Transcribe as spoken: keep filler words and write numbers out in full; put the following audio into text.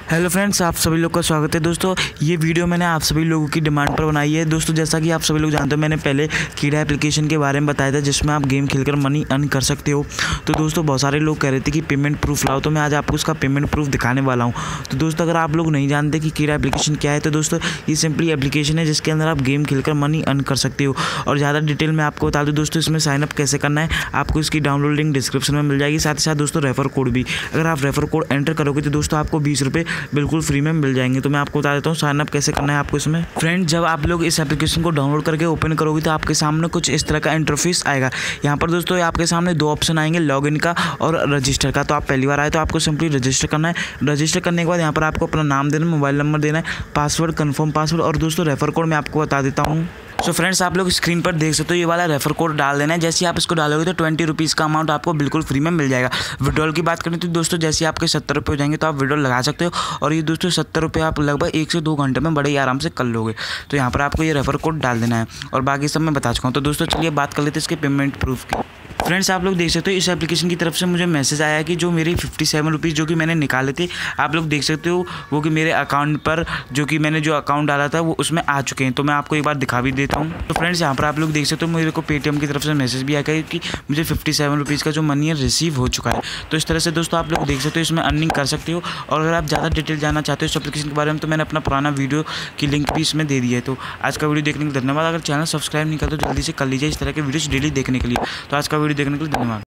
Hello friends, आप सभी लोग का स्वागत है। दोस्तों ये वीडियो मैंने आप सभी लोगों की डिमांड पर बनाई है। दोस्तों जैसा कि आप सभी लोग जानते हो, मैंने पहले कीड़ा एप्लीकेशन के बारे में बताया था जिसमें आप गेम खेलकर मनी अर्न कर सकते हो। तो दोस्तों बहुत सारे लोग कह रहे थे कि पेमेंट प्रूफ लाओ, तो मैं आज आपको उसका पेमेंट प्रूफ दिखाने वाला हूँ। तो दोस्तों अगर आप लोग नहीं जानते कि कीड़ा एप्लीकेशन क्या है, तो दोस्तों ये सिंपली एप्लीकेशन है जिसके अंदर आप गेम खेलकर मनी अर्न कर सकते हो। और ज़्यादा डिटेल में आपको बता दूँ दोस्तों, इसमें साइनअप कैसे करना है आपको इसकी डाउनलोड लिंक डिस्क्रिप्शन में मिल जाएगी। साथ ही साथ दोस्तों रेफर कोड भी, अगर आप रेफर कोड एंटर करोगे तो दोस्तों आपको बीस रुपये बिल्कुल फ्री में मिल जाएंगे। तो मैं आपको बता देता हूँ साइन अप कैसे करना है आपको इसमें। फ्रेंड, जब आप लोग इस एप्लीकेशन को डाउनलोड करके ओपन करोगे तो आपके सामने कुछ इस तरह का इंटरफेस आएगा। यहाँ पर दोस्तों आपके सामने दो ऑप्शन आएंगे, लॉगिन का और रजिस्टर का। तो आप पहली बार आए तो आपको सिंपली रजिस्टर करना है। रजिस्टर करने के बाद यहाँ पर आपको अपना नाम देना, मोबाइल नंबर देना है, पासवर्ड कन्फर्म पासवर्ड, और दोस्तों रेफर कोड मैं आपको बता देता हूँ। सो फ्रेंड्स, आप लोग स्क्रीन पर देख सकते हो, ये वाला रेफर कोड डाल देना है। जैसे आप इसको डालोगे तो ट्वेंटी रुपीज़ का अमाउंट आपको बिल्कुल फ्री में मिल जाएगा। विड्रॉल की बात करें तो दोस्तों जैसे आपके सत्तर रुपये हो जाएंगे तो आप विड्रॉल लगा सकते हो। और ये दोस्तों सत्तर रुपये आप लगभग एक से दो घंटे में बड़े ही आराम से कर लोगे। तो यहाँ पर आपको ये रेफर कोड डाल देना है और बाकी सब मैं बता चुका हूँ। तो दोस्तों चलिए बात कर लेते हैं इसके पेमेंट प्रूफ की। फ्रेंड्स, आप लोग देख सकते हो इस एप्लीकेशन की तरफ से मुझे मैसेज आया कि जो मेरी फिफ्टी सेवन रुपीज़ जो कि मैंने निकाले थे, आप लोग देख सकते हो वो कि मेरे अकाउंट पर जो कि मैंने जो अकाउंट डाला था वो उसमें आ चुके हैं। तो मैं आपको एक बार दिखा भी देता हूँ। तो फ्रेंड्स यहाँ पर आप लोग देख सकते हो मेरे को पेटीएम की तरफ से मैसेज भी आया कि मुझे फिफ्टी सेवन रुपीज़ का जो मनी है रिसीव हो चुका है। तो इस तरह से दोस्तों आप लोग देख सकते हो इसमें अर्निंग कर सकते हो। और अगर आप ज़्यादा डिटेल जानना चाहते हो इस एप्लीकेशन के बारे में तो मैंने अपना पुराना वीडियो की लिंक भी इसमें दे दी है। तो आज का वीडियो देखने के लिए धन्यवाद। अगर चैनल सब्सक्राइब नहीं करते तो जल्दी से कर लीजिए इस तरह के वीडियोस डेली देखने के लिए। तो आज का वीडियो देखने के लिए धन्यवाद।